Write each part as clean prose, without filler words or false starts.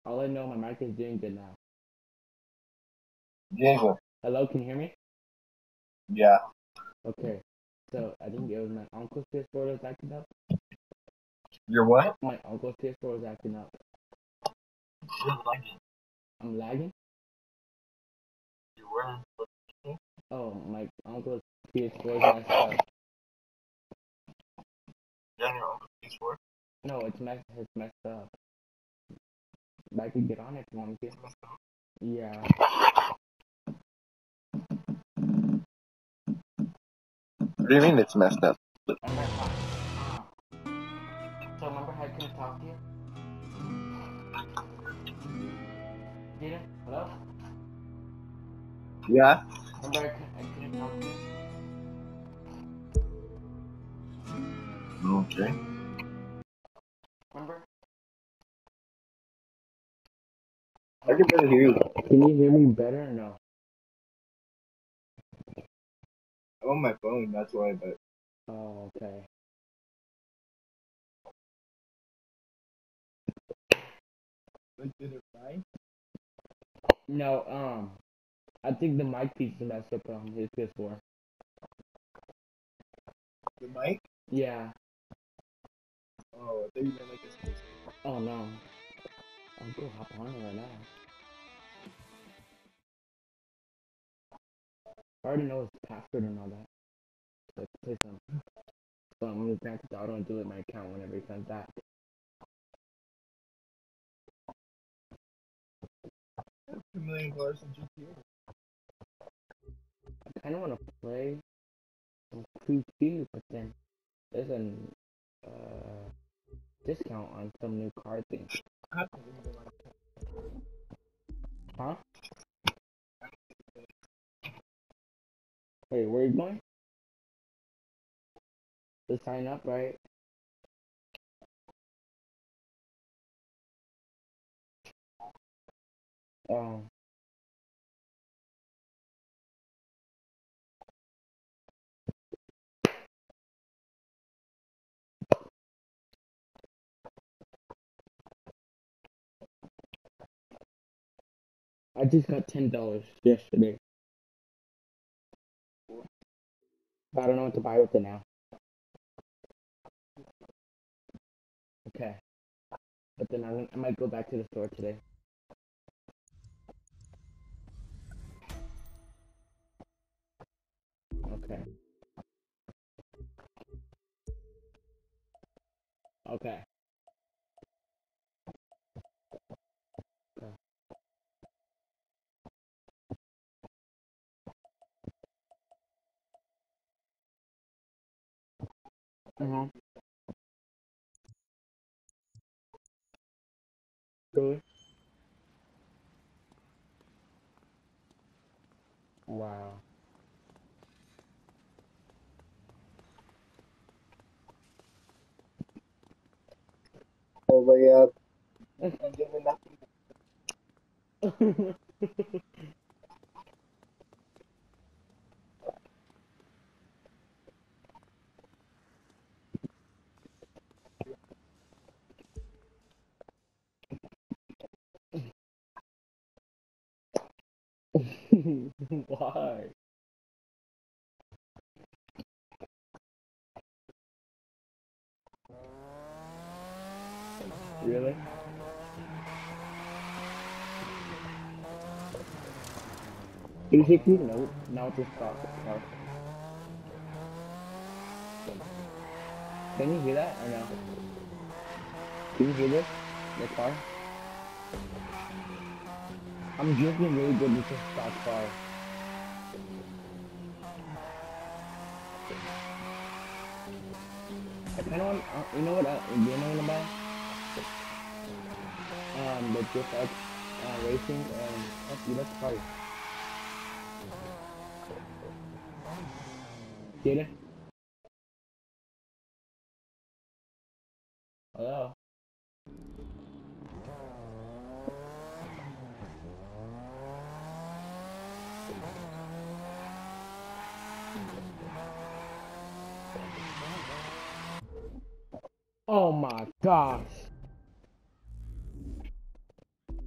All I know, my mic is doing good now. Jason. Hello, can you hear me? Yeah. Okay. So I think it was my uncle's PS4 that was acting up. Your what? My uncle's PS4 was acting up. You're lagging. I'm lagging? You were. Oh, my uncle's PS4 is messed up. You're on your own PS4? No, it's messed up. But I could get on it if you want me to. Yeah. What do you mean it's messed up? Remember so remember how I couldn't talk to you? Peter? Hello? Yeah. Remember I couldn't talk to you? Okay. Remember? I can barely hear you. Can you hear me better or no? I'm on my phone, that's why, but. Oh, okay. Did it fine? No, I think the mic piece is messed up on his PS4. The mic? Yeah. Oh, I thought you meant like this. Oh no. I'll go hop on it right now. I already know his password and all that. So I can play some. So I'm gonna grant the auto and delete my account whenever he comes back. $2 million in GTA. I kinda wanna play some Crew 2, but then there's an discount on some new card things. Huh? Wait, where are you going? To sign up, right? Um, I just got $10 yesterday. But I don't know what to buy with it now. Okay. But then I might go back to the store today. Okay. Okay. Okay. Mm-hmm. Good. Wow. Oh, but yeah. I'm giving that. Why? Really? Basically, no. Now it's just stop the car. Can you hear that or no? Can you hear this? The car? I'm drinking really good with this stock car. I kind of want, you know what? Do you know what I'm buy? The Drift X Racing and that's price. Get it? Hello. Oh my gosh.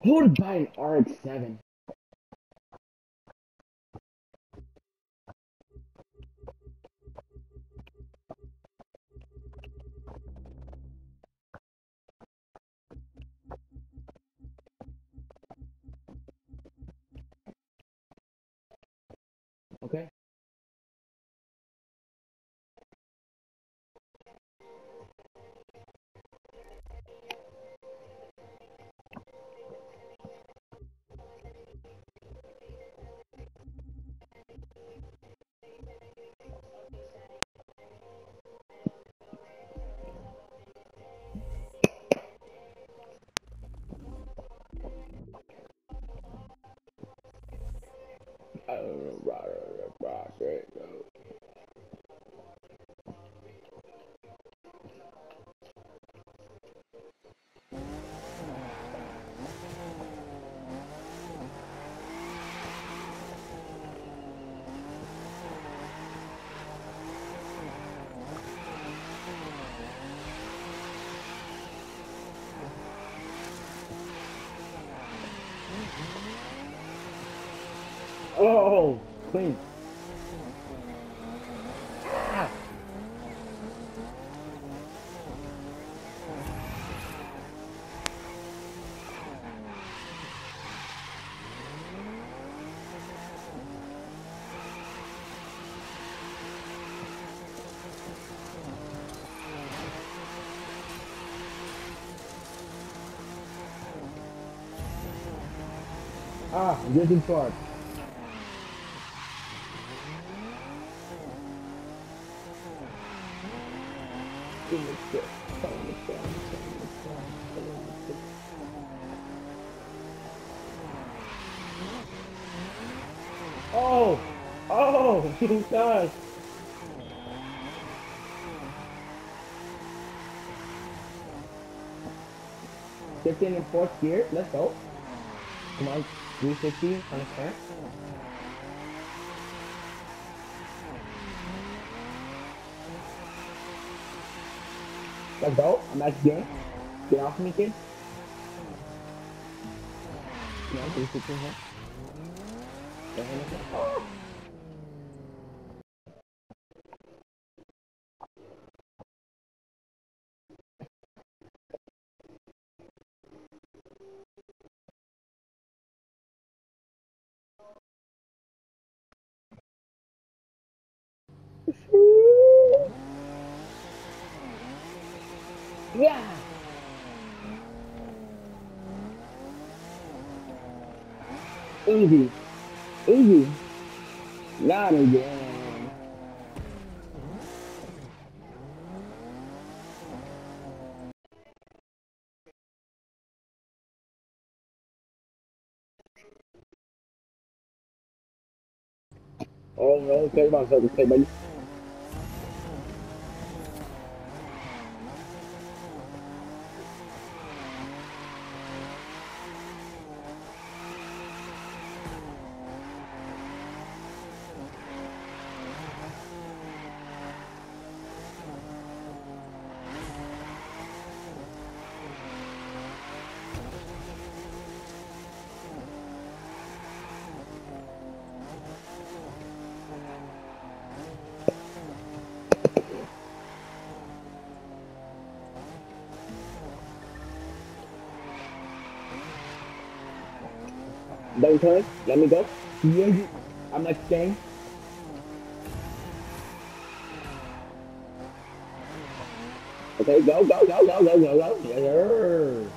Who would buy an RX-7? Okay. I don't know, right. Oh, clean. Ah. I'm getting short. Oh! Oh! Gosh! 15 in fourth gear, let's go. Come on, 360 on the turn. Let's go, I'm back again. Get off me, kid. Come on, 360 here. Oh! Yeah! Easy. Easy. Not again. Oh no, okay, buddy. Don't turn, let me go. Yeah, I'm not staying. Okay, go. Yes, sir.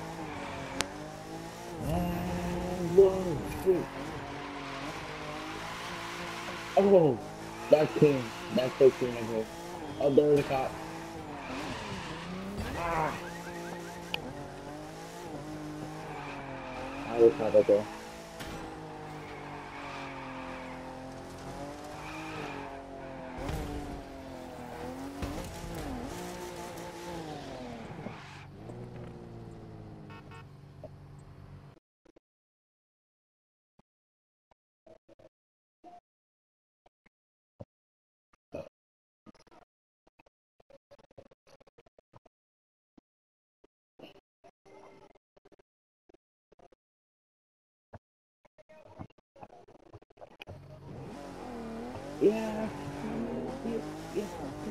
And whoa, shoot. Oh, that's clean. That's so clean right here. Oh, there's the cop. Ah, I was not right there. Yeah. Yeah.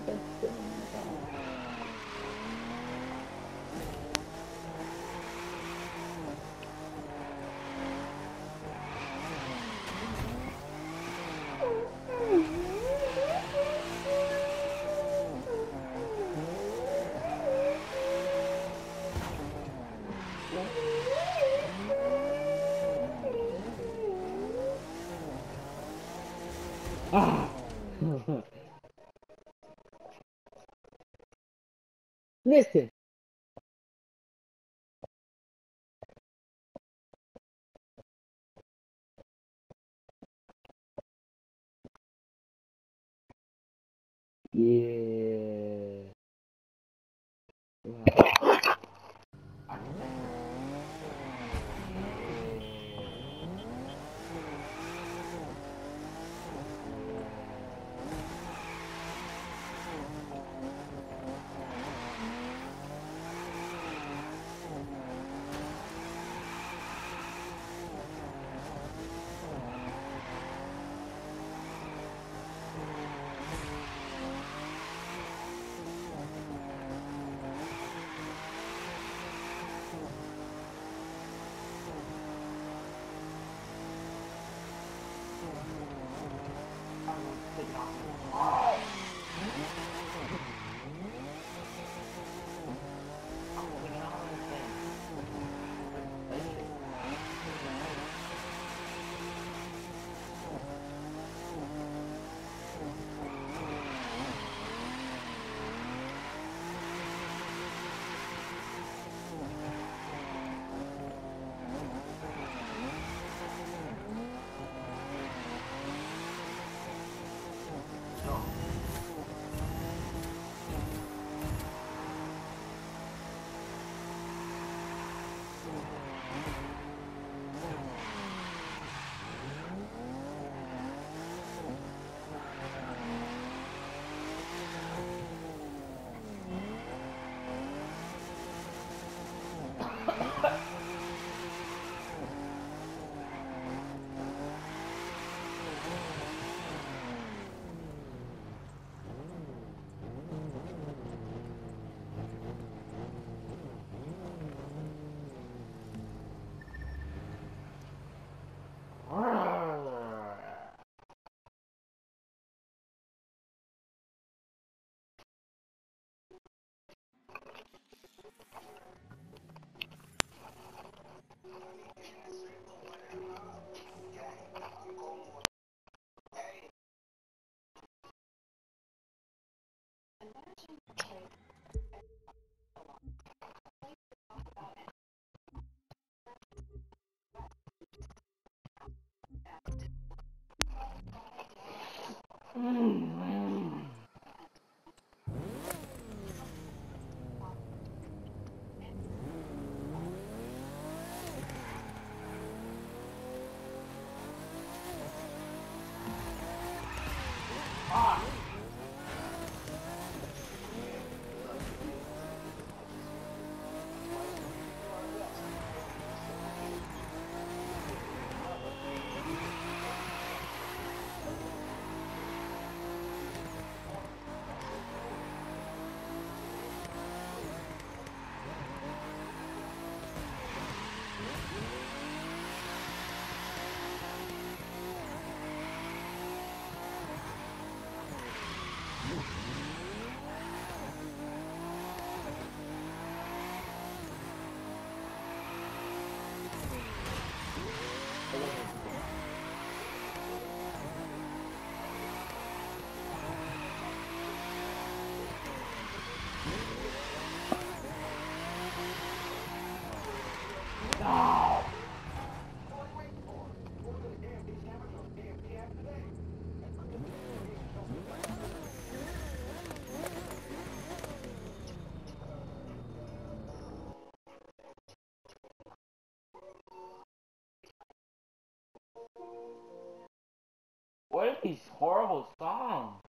Ah! Listen. Yeah. Wow. What are these horrible songs?